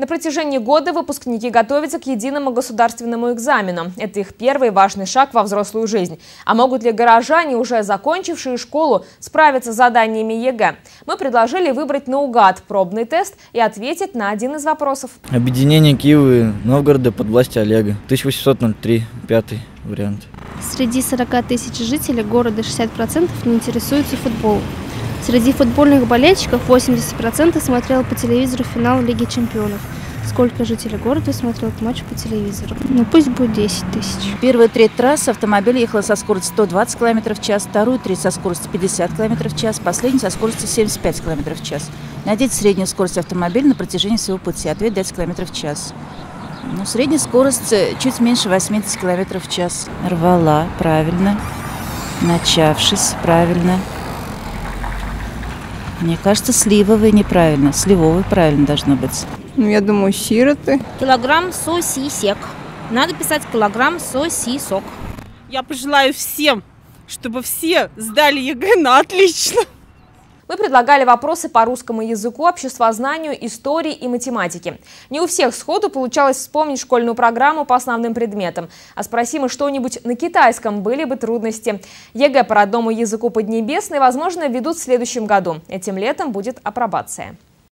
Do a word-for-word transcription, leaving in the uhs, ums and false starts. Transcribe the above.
На протяжении года выпускники готовятся к единому государственному экзамену. Это их первый важный шаг во взрослую жизнь. А могут ли горожане, уже закончившие школу, справиться с заданиями ЕГЭ? Мы предложили выбрать наугад пробный тест и ответить на один из вопросов. Объединение Киева и Новгорода под властью Олега. тысяча восемьсот три, пятый вариант. Среди сорока тысяч жителей города шестьдесят процентов не интересуются футболом. Среди футбольных болельщиков восемьдесят процентов смотрел по телевизору финал Лиги чемпионов. Сколько жителей города смотрел этот матч по телевизору? Ну пусть будет десять тысяч. Первую треть трассы автомобиль ехал со скоростью сто двадцать километров в час, вторую треть со скоростью пятьдесят километров в час, последнюю со скоростью семьдесят пять километров в час. Найдите среднюю скорость автомобиля на протяжении всего пути. Ответ десять километров в час. Ну, средняя скорость чуть меньше восьмидесяти километров в час. Рвала, правильно. Начавшись, правильно. Мне кажется, сливовый неправильно. Сливовый правильно должно быть. Ну, я думаю, сироты. Килограмм сосисек. Надо писать килограмм сосисок. Я пожелаю всем, чтобы все сдали ЕГЭ на отлично. Мы предлагали вопросы по русскому языку, обществознанию, истории и математике. Не у всех сходу получалось вспомнить школьную программу по основным предметам. А спросим мы что-нибудь на китайском, были бы трудности. ЕГЭ по родному языку поднебесной, возможно, введут в следующем году. Этим летом будет апробация.